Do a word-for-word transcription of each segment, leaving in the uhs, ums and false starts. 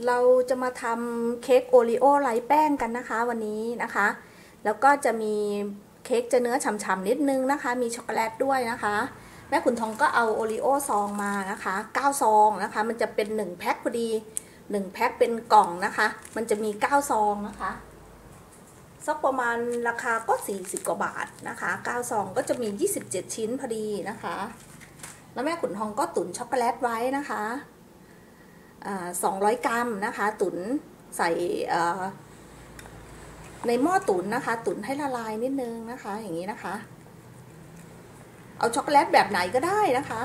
เราจะมาทำเค้กโอรีโอไร้แป้งกันนะคะวันนี้นะคะแล้วก็จะมีเค้กจะเนื้อฉ่ำๆนิดนึงนะคะมีช็อกโกแลตด้วยนะคะแม่ขุนทองก็เอาโอรีโอซองมานะคะเก้าซองนะคะมันจะเป็นหนึ่งแพ็คพอดีหนึ่งแพ็คเป็นกล่องนะคะมันจะมีเก้าซองนะคะสักประมาณราคาก็สี่สิบกว่าบาทนะคะเก้าซองก็จะมียี่สิบเจ็ดชิ้นพอดีนะคะแล้วแม่ขุนทองก็ตุ๋นช็อกโกแลตไว้นะคะสองร้อยกรัมนะคะตุ๋นใส่ในหม้อตุ๋นนะคะตุ๋นให้ละลายนิดนึงนะคะอย่างนี้นะคะเอาช็อกโกแลตแบบไหนก็ได้นะคะ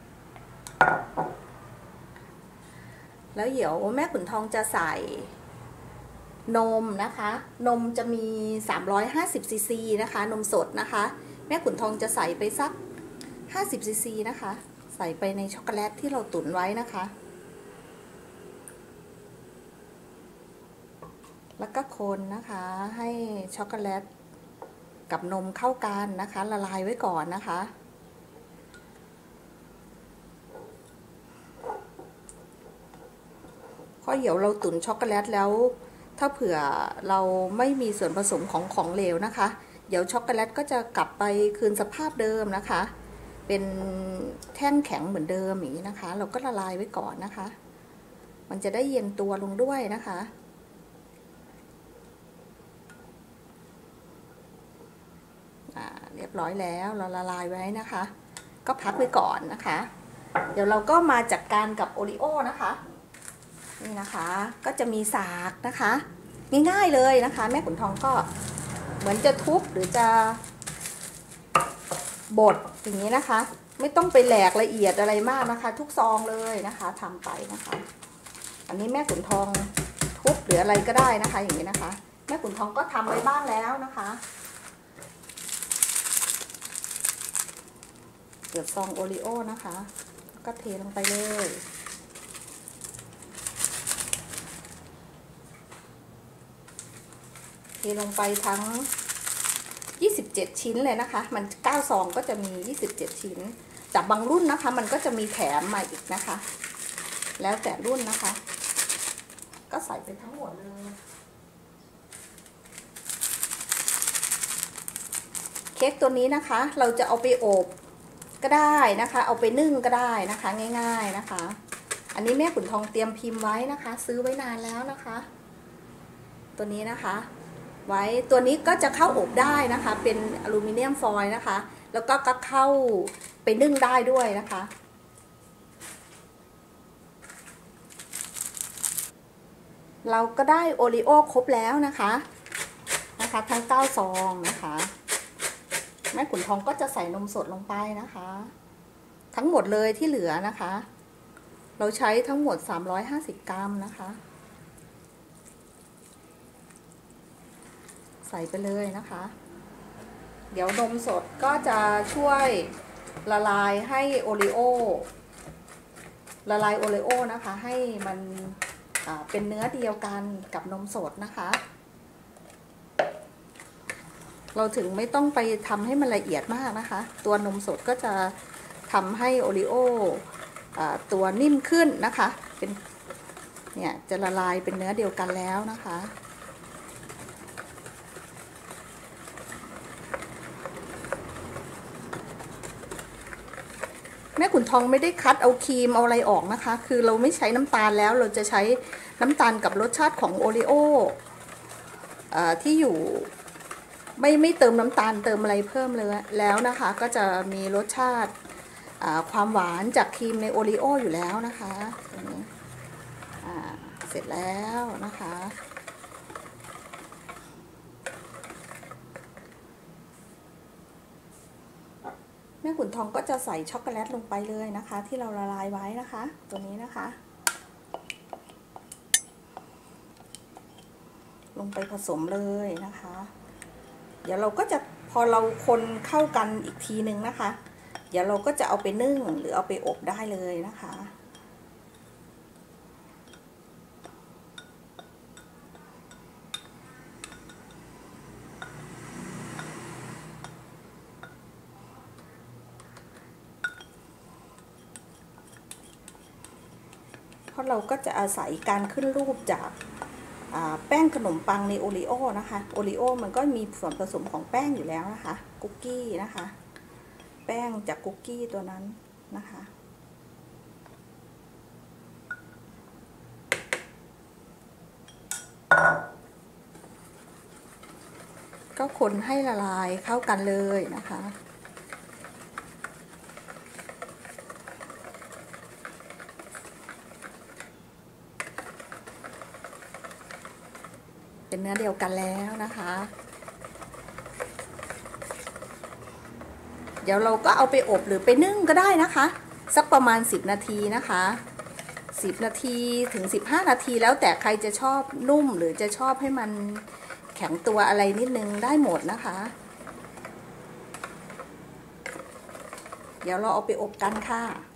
แล้วเดี๋ยวแม่ขุนทองจะใส่นมนะคะนมจะมีสามร้อยห้าสิบซีซีนะคะนมสดนะคะแม่ขุนทองจะใส่ไปสักห้าสิบซีซีนะคะใส่ไปในช็อกโกแลตที่เราตุ๋นไว้นะคะแล้วก็คนนะคะให้ช็อกโกแลตกับนมเข้ากันนะคะละลายไว้ก่อนนะคะเพราะเดี๋ยวเราตุ๋นช็อกโกแลตแล้วถ้าเผื่อเราไม่มีส่วนผสมของของเหลวนะคะเดี๋ยวช็อกโกแลตก็จะกลับไปคืนสภาพเดิมนะคะเป็นแท่งแข็งเหมือนเดิมอย่างนี้นะคะเราก็ละลายไว้ก่อนนะคะมันจะได้เย็นตัวลงด้วยนะคะเรียบร้อยแล้วเราละลายไว้นะคะก็พักไว้ก่อนนะคะเดี๋ยวเราก็มาจัดการกับโอริโอนะคะนี่นะคะก็จะมีสากนะคะง่ายๆเลยนะคะแม่ขุนทองก็เหมือนจะทุบหรือจะบดอย่างนี้นะคะไม่ต้องไปแหลกละเอียดอะไรมากนะคะทุกซองเลยนะคะทำไปนะคะอันนี้แม่ขุนทองทุบหรืออะไรก็ได้นะคะอย่างนี้นะคะแม่ขุนทองก็ทำไว้บ้างแล้วนะคะเปิดซองโอรีโอนะคะก็เทลงไปเลยเทลงไปทั้งยี่สิบเจ็ดชิ้นเลยนะคะมันเก้าซองก็จะมียี่สิบเจ็ดชิ้นจากบางรุ่นนะคะมันก็จะมีแถมมาอีกนะคะแล้วแต่รุ่นนะคะก็ใส่ไปทั้งหมดเลยเค้กตัวนี้นะคะเราจะเอาไปอบก็ได้นะคะเอาไปนึ่งก็ได้นะคะง่ายๆนะคะอันนี้แม่ขุนทองเตรียมพิมพ์ไว้นะคะซื้อไว้นานแล้วนะคะตัวนี้นะคะไว้ตัวนี้ก็จะเข้าอบได้นะคะเป็นอลูมิเนียมฟอยล์นะคะแล้วก็ก็เข้าไปนึ่งได้ด้วยนะคะเราก็ได้โอรีโอครบแล้วนะคะนะคะทั้งเก้าซองนะคะแม่ขุนทองก็จะใส่นมสดลงไปนะคะทั้งหมดเลยที่เหลือนะคะเราใช้ทั้งหมดสามร้อยห้าสิบกรัมนะคะใส่ไปเลยนะคะเดี๋ยวนมสดก็จะช่วยละลายให้โอรีโอละลายโอรีโอนะคะให้มันเป็นเนื้อเดียวกันกับนมสดนะคะเราถึงไม่ต้องไปทำให้มันละเอียดมากนะคะตัวนมสดก็จะทำให้โอรีโอตัวนิ่มขึ้นนะคะเป็นเนี่ยจะละลายเป็นเนื้อเดียวกันแล้วนะคะแม่ขุนทองไม่ได้คัดเอาครีมเอาอะไรออกนะคะคือเราไม่ใช้น้ำตาลแล้วเราจะใช้น้ำตาลกับรสชาติของโอรีโอที่อยู่ไม่ไม่เติมน้ำตาลเติมอะไรเพิ่มเลยแล้วนะคะก็จะมีรสชาติความหวานจากครีมในโอรีโออยู่แล้วนะคะตรงนี้เสร็จแล้วนะคะแม่ขุนทองก็จะใส่ช็อกโกแลตลงไปเลยนะคะที่เราละลายไว้นะคะตัวนี้นะคะลงไปผสมเลยนะคะเดี๋ยวเราก็จะพอเราคนเข้ากันอีกทีนึงนะคะเดี๋ยวเราก็จะเอาไปนึ่งหรือเอาไปอบได้เลยนะคะพอะเราก็จะอาศัยการขึ้นรูปจากแป้งขนมปังในโอรีโอนะคะโอรีโอมันก็มีส่วนผสมของแป้งอยู่แล้วนะคะคุกกี้นะคะแป้งจากคุกกี้ตัวนั้นนะคะก็คนให้ละลายเข้ากันเลยนะคะเป็นเนื้อเดียวกันแล้วนะคะเดี๋ยวเราก็เอาไปอบหรือไปนึ่งก็ได้นะคะสักประมาณสิบนาทีนะคะสิบนาทีถึงสิบห้านาทีแล้วแต่ใครจะชอบนุ่มหรือจะชอบให้มันแข็งตัวอะไรนิดนึงได้หมดนะคะเดี๋ยวเราเอาไปอบกันค่ะ